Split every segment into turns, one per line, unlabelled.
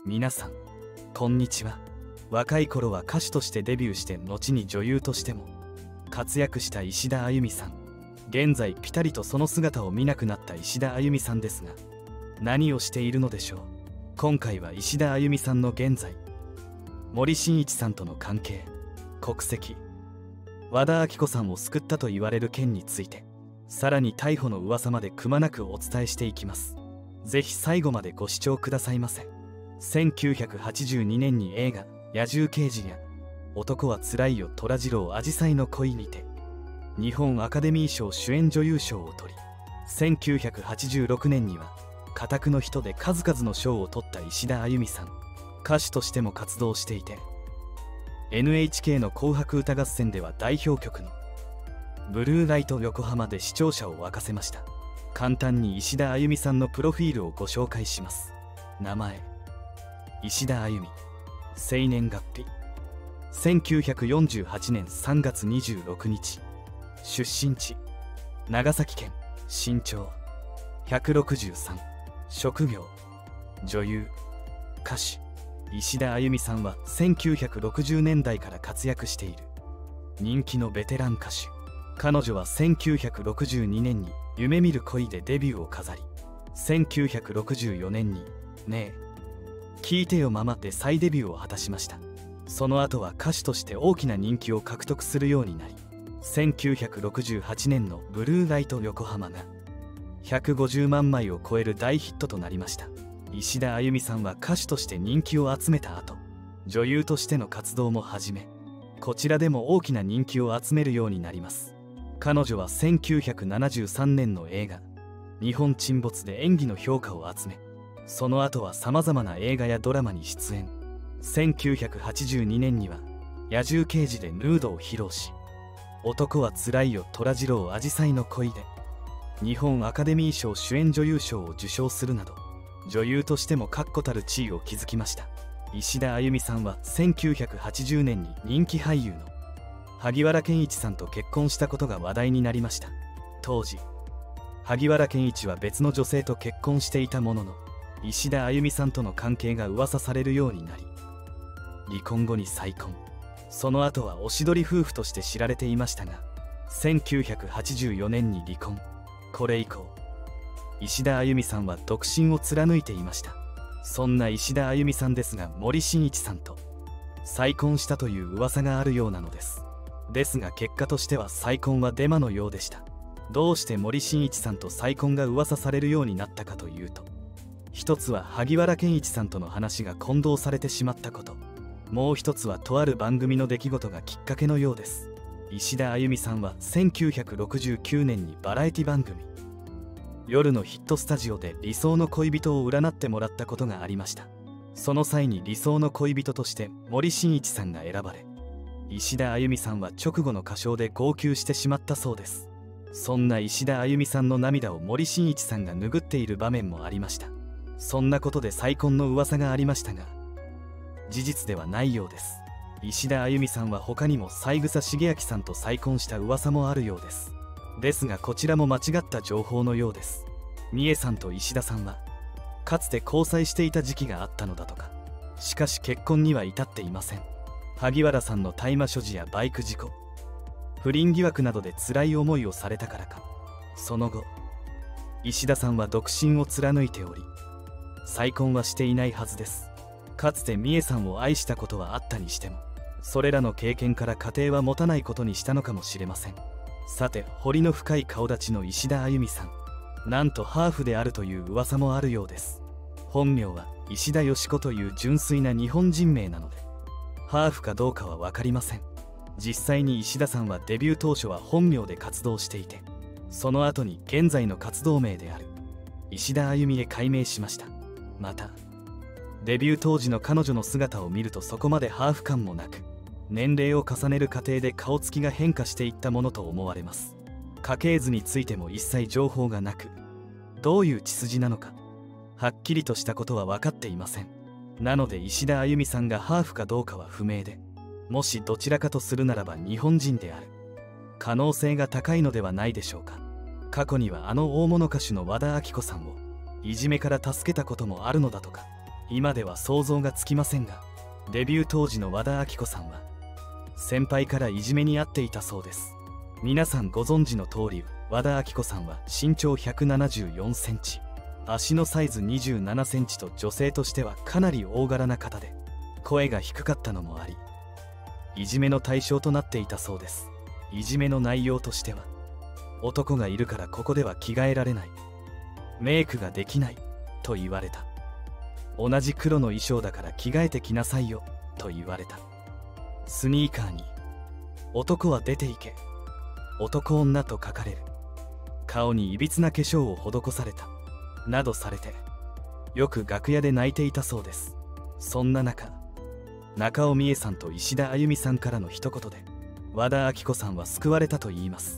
皆さんこんにちは。若い頃は歌手としてデビューして後に女優としても活躍した石田あゆみさん。現在ピタリとその姿を見なくなった石田あゆみさんですが、何をしているのでしょう。今回は石田あゆみさんの現在、森進一さんとの関係、国籍、和田アキ子さんを救ったと言われる件について、さらに逮捕の噂までくまなくお伝えしていきます。ぜひ最後までご視聴くださいませ。1982年に映画「野獣刑事」や「男はつらいよ虎次郎あじさいの恋」にて日本アカデミー賞主演女優賞を取り、1986年には家宅の人で数々の賞を取った石田あゆみさん。歌手としても活動していて、 NHK の紅白歌合戦では代表曲の「ブルーライト横浜」で視聴者を沸かせました。簡単に石田あゆみさんのプロフィールをご紹介します。名前石田あゆみ。生年月日1948年3月26日。出身地長崎県。身長163。職業女優歌手。石田あゆみさんは1960年代から活躍している人気のベテラン歌手。彼女は1962年に「夢見る恋」でデビューを飾り、1964年に「ねえ聞いてよママ」で再デビューを果たしました。その後は歌手として大きな人気を獲得するようになり、1968年の「ブルーライト横浜」が150万枚を超える大ヒットとなりました。石田あゆみさんは歌手として人気を集めた後、女優としての活動も始め、こちらでも大きな人気を集めるようになります。彼女は1973年の映画「日本沈没」で演技の評価を集め、その後はさまざまな映画やドラマに出演。1982年には「野獣刑事」でヌードを披露し、「男はつらいよ虎次郎あじさいの恋」で日本アカデミー賞主演女優賞を受賞するなど、女優としても確固たる地位を築きました。石田あゆみさんは1980年に人気俳優の萩原健一さんと結婚したことが話題になりました。当時萩原健一は別の女性と結婚していたものの、石田あゆみさんとの関係が噂されるようになり、離婚後に再婚。その後はおしどり夫婦として知られていましたが、1984年に離婚。これ以降石田あゆみさんは独身を貫いていました。そんな石田あゆみさんですが、森進一さんと再婚したという噂があるようなのです。ですが結果としては再婚はデマのようでした。どうして森進一さんと再婚が噂されるようになったかというと、一つは萩原健一さんとの話が混同されてしまったこと、もう一つはとある番組の出来事がきっかけのようです。石田あゆみさんは1969年にバラエティ番組夜のヒットスタジオで理想の恋人を占ってもらったことがありました。その際に理想の恋人として森進一さんが選ばれ、石田あゆみさんは直後の歌唱で号泣してしまったそうです。そんな石田あゆみさんの涙を森進一さんが拭っている場面もありました。そんなことで再婚の噂がありましたが、事実ではないようです。石田あゆみさんは他にも三枝茂明さんと再婚した噂もあるようです。ですがこちらも間違った情報のようです。美恵さんと石田さんはかつて交際していた時期があったのだとか。しかし結婚には至っていません。萩原さんの大麻所持やバイク事故、不倫疑惑などで辛い思いをされたからか、その後石田さんは独身を貫いており、再婚はしていないはずです。かつて美恵さんを愛したことはあったにしても、それらの経験から家庭は持たないことにしたのかもしれません。さて、彫りの深い顔立ちの石田あゆみさん、なんとハーフであるという噂もあるようです。本名は石田よし子という純粋な日本人名なので、ハーフかどうかは分かりません。実際に石田さんはデビュー当初は本名で活動していて、その後に現在の活動名である石田あゆみへ改名しました。またデビュー当時の彼女の姿を見ると、そこまでハーフ感もなく、年齢を重ねる過程で顔つきが変化していったものと思われます。家系図についても一切情報がなく、どういう血筋なのかはっきりとしたことは分かっていません。なので石田あゆみさんがハーフかどうかは不明で、もしどちらかとするならば日本人である可能性が高いのではないでしょうか。過去にはあの大物歌手の和田アキ子さんをいじめから助けたこともあるのだとか。 今では想像がつきませんが、デビュー当時の和田アキ子さんは先輩からいじめに遭っていたそうです。皆さんご存知の通り、和田アキ子さんは身長174センチ、足のサイズ27センチと女性としてはかなり大柄な方で、声が低かったのもあり、いじめの対象となっていたそうです。いじめの内容としては、男がいるからここでは着替えられない、メイクができないと言われた、同じ黒の衣装だから着替えてきなさいよと言われた、スニーカーに男は出ていけ、男女と書かれる、顔にいびつな化粧を施されたなどされて、よく楽屋で泣いていたそうです。そんな中、中尾美恵さんと石田あゆみさんからの一言で和田アキ子さんは救われたといいます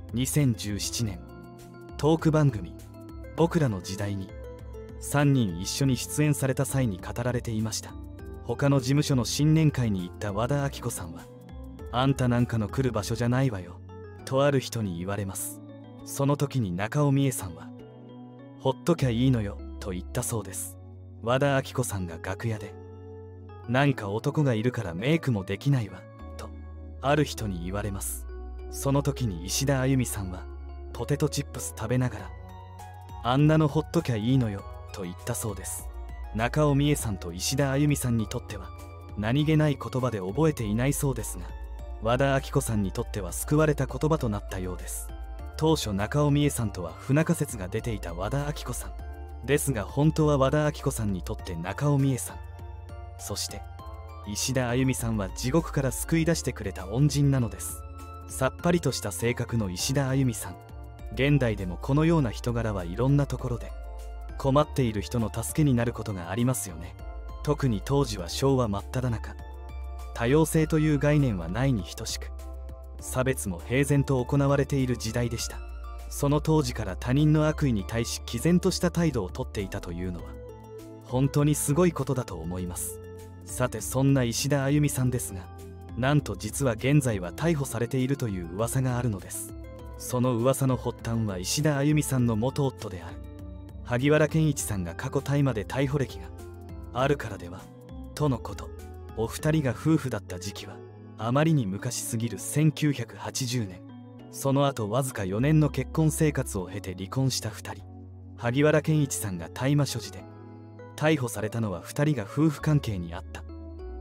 。2017年、トーク番組「僕らの時代」に3人一緒に出演された際に語られていました。他の事務所の新年会に行った和田アキ子さんは「あんたなんかの来る場所じゃないわよ」とある人に言われます。その時に中尾美恵さんは「ほっときゃいいのよ」と言ったそうです。和田アキ子さんが楽屋で「なんか男がいるからメイクもできないわ」とある人に言われます。その時に石田あゆみさんはポテトチップス食べながら「あんなのほっときゃいいのよ」と言ったそうです。中尾美恵さんと石田あゆみさんにとっては何気ない言葉で覚えていないそうですが、和田アキ子さんにとっては救われた言葉となったようです。当初中尾美恵さんとは不仲説が出ていた和田アキ子さんですが、本当は和田アキ子さんにとって中尾美恵さん、そして石田あゆみさんは地獄から救い出してくれた恩人なのです。さっぱりとした性格の石田あゆみさん、現代でもこのような人柄はいろんなところで困っている人の助けになることがありますよね。特に当時は昭和真っ只中、多様性という概念はないに等しく、差別も平然と行われている時代でした。その当時から他人の悪意に対し毅然とした態度をとっていたというのは本当にすごいことだと思います。さて、そんな石田あゆみさんですが、なんと実は現在は逮捕されているという噂があるのです。その噂の発端は石田あゆみさんの元夫である萩原健一さんが過去大麻で逮捕歴があるからではとのこと。お二人が夫婦だった時期はあまりに昔すぎる1980年。その後わずか4年の結婚生活を経て離婚した2人。萩原健一さんが大麻所持で逮捕されたのは2人が夫婦関係にあった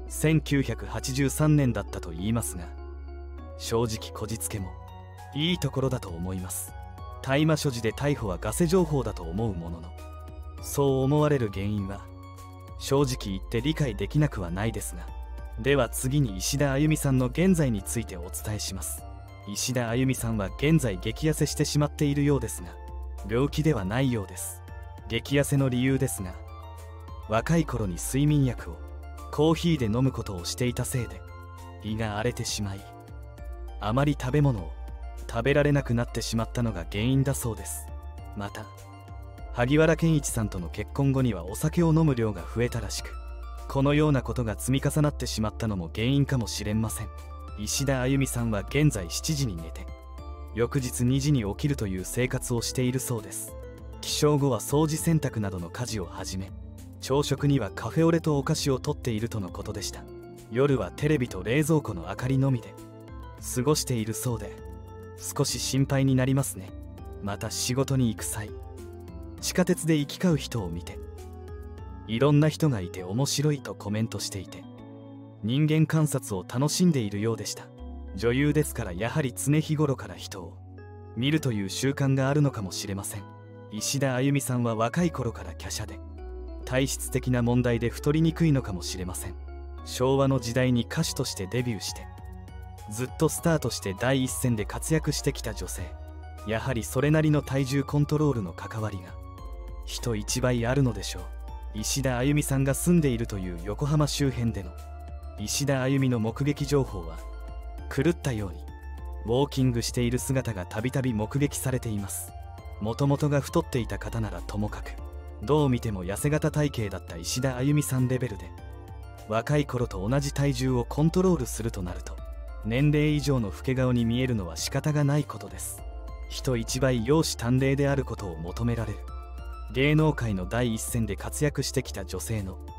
1983年だったといいますが、正直こじつけもいいところだと思います。大麻所持で逮捕はガセ情報だと思うものの、そう思われる原因は正直言って理解できなくはないですが、では次に石田あゆみさんの現在についてお伝えします。石田あゆみさんは現在激痩せしてしまっているようですが、病気ではないようです。激痩せの理由ですが、若い頃に睡眠薬をコーヒーで飲むことをしていたせいで胃が荒れてしまい、あまり食べ物を食べられなくなってしまったのが原因だそうです。また萩原健一さんとの結婚後にはお酒を飲む量が増えたらしく、このようなことが積み重なってしまったのも原因かもしれません。石田あゆみさんは現在7時に寝て翌日2時に起きるという生活をしているそうです。起床後は掃除洗濯などの家事を始め、朝食にはカフェオレとお菓子をとっているとのことでした。夜はテレビと冷蔵庫の明かりのみで過ごしているそうで、少し心配になりますね。また仕事に行く際、地下鉄で行き交う人を見て、いろんな人がいて面白いとコメントしていて、人間観察を楽しんでいるようでした。女優ですからやはり常日頃から人を見るという習慣があるのかもしれません。石田あゆみさんは若い頃から華奢で体質的な問題で太りにくいのかもしれません。昭和の時代に歌手としてデビューしてずっとスタートして第一線で活躍してきた女性、やはりそれなりの体重コントロールの関わりが人一倍あるのでしょう。石田あゆみさんが住んでいるという横浜周辺での石田あゆみの目撃情報は、狂ったようにウォーキングしている姿がたびたび目撃されています。もともとが太っていた方ならともかく、どう見ても痩せ型体型だった石田あゆみさんレベルで若い頃と同じ体重をコントロールするとなると、年齢以上の老け顔に見えるのは仕方がないことです。人一倍容姿端麗であることを求められる芸能界の第一線で活躍してきた女性の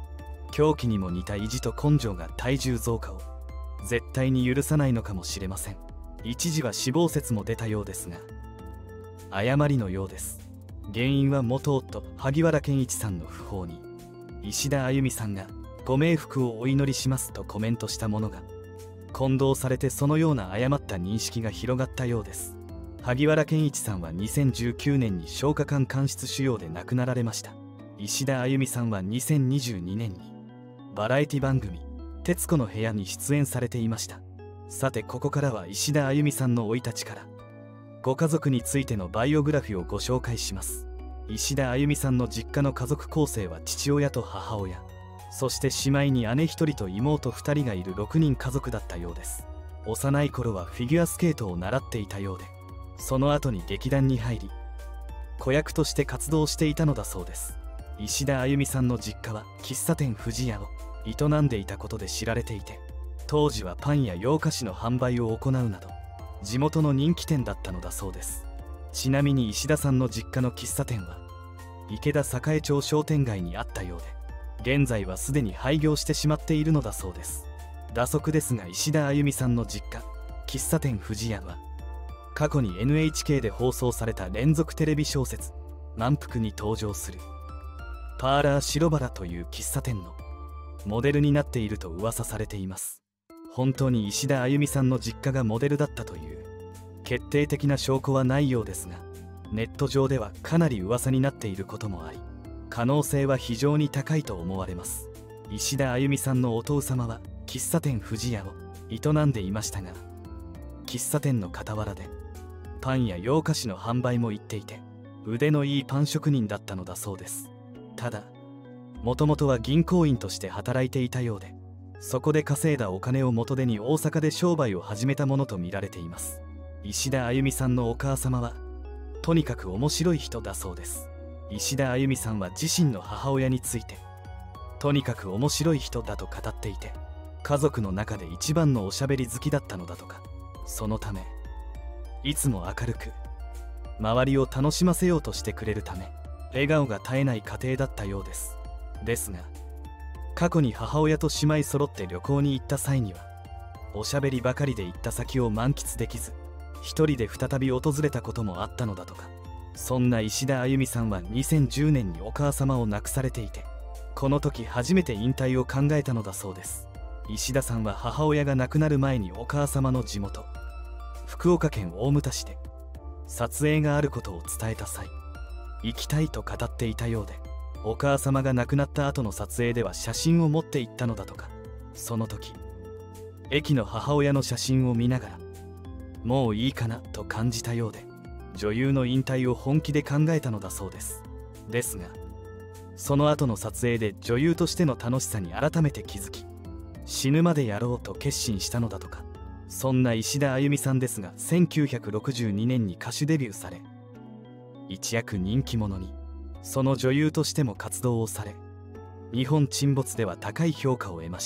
狂気にも似た意地と根性が体重増加を絶対に許さないのかもしれません。一時は死亡説も出たようですが、誤りのようです。原因は元夫萩原健一さんの訃報に石田あゆみさんがご冥福をお祈りしますとコメントしたものが混同されて、そのような誤った認識が広がったようです。萩原健一さんは2019年に消化管間質腫瘍で亡くなられました。石田あゆみさんは2022年にバラエティ番組「徹子の部屋」に出演されていました。さて、ここからは石田あゆみさんの生い立ちからご家族についてのバイオグラフィーをご紹介します。石田あゆみさんの実家の家族構成は父親と母親、そして姉妹に姉1人と妹2人がいる6人家族だったようです。幼い頃はフィギュアスケートを習っていたようで、その後に劇団に入り子役として活動していたのだそうです。石田あゆみさんの実家は喫茶店不二家を営んでいたことで知られていて、当時はパンや洋菓子の販売を行うなど地元の人気店だったのだそうです。ちなみに石田さんの実家の喫茶店は池田栄町商店街にあったようで、現在はすでに廃業してしまっているのだそうです。打足ですが、石田あゆみさんの実家喫茶店不二家は過去に NHK で放送された連続テレビ小説「満腹」に登場するパーラー白バラという喫茶店のモデルになっていると噂されています。本当に石田あゆみさんの実家がモデルだったという決定的な証拠はないようですが、ネット上ではかなり噂になっていることもあり、可能性は非常に高いと思われます。石田あゆみさんのお父様は喫茶店不二家を営んでいましたが、喫茶店の傍らでパンや洋菓子の販売も行っていて、腕のいいパン職人だったのだそうです。ただ、もともとは銀行員として働いていたようで、そこで稼いだお金を元手に大阪で商売を始めたものと見られています。石田あゆみさんのお母様はとにかく面白い人だそうです。石田あゆみさんは自身の母親についてとにかく面白い人だと語っていて、家族の中で一番のおしゃべり好きだったのだとか。そのためいつも明るく周りを楽しませようとしてくれるため、笑顔が絶えない家庭だったようです。ですが、過去に母親と姉妹揃って旅行に行った際にはおしゃべりばかりで行った先を満喫できず、一人で再び訪れたこともあったのだとか。そんな石田あゆみさんは2010年にお母様を亡くされていて、この時初めて引退を考えたのだそうです。石田さんは母親が亡くなる前にお母様の地元福岡県大牟田市で撮影があることを伝えた際、行きたいと語っていたようで、お母様が亡くなった後の撮影では写真を持って行ったのだとか。その時駅の母親の写真を見ながら、もういいかなと感じたようで、女優の引退を本気で考えたのだそうです。ですが、その後の撮影で女優としての楽しさに改めて気づき、死ぬまでやろうと決心したのだとか。そんな石田あゆみさんですが、1962年に歌手デビューされ、一躍人気者に。その女優としても活動をされ、日本沈没では高い評価を得ました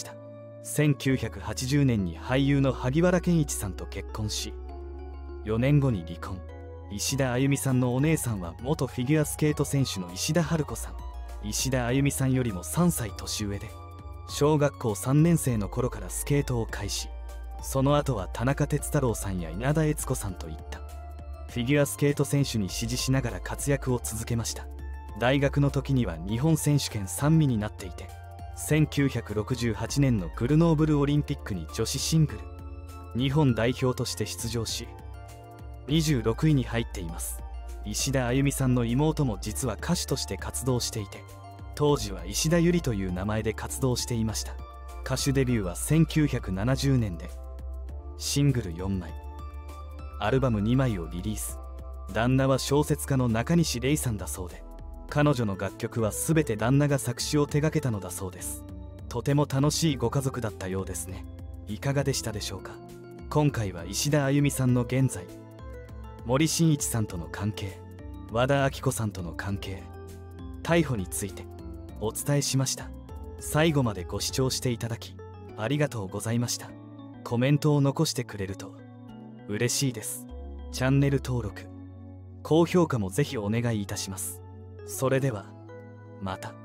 。1980年に俳優の萩原健一さんと結婚し、4年後に離婚。石田あゆみさんのお姉さんは元フィギュアスケート選手の石田春子さん。石田あゆみさんよりも3歳年上で、小学校3年生の頃からスケートを開始。その後は田中哲太郎さんや稲田悦子さんといったフィギュアスケート選手に師事しながら活躍を続けました。大学の時には日本選手権3位になっていて、1968年のグルノーブルオリンピックに女子シングル日本代表として出場し、26位に入っています。石田あゆみさんの妹も実は歌手として活動していて、当時は石田ゆりという名前で活動していました。歌手デビューは1970年で、シングル4枚、アルバム2枚をリリース。旦那は小説家の中西礼さんだそうで、彼女の楽曲は全て旦那が作詞を手掛けたのだそうです。とても楽しいご家族だったようですね。いかがでしたでしょうか。今回は石田あゆみさんの現在、森進一さんとの関係、和田アキ子さんとの関係、逮捕についてお伝えしました。最後までご視聴していただきありがとうございました。コメントを残してくれると嬉しいです。チャンネル登録、高評価もぜひお願いいたします。それではまた。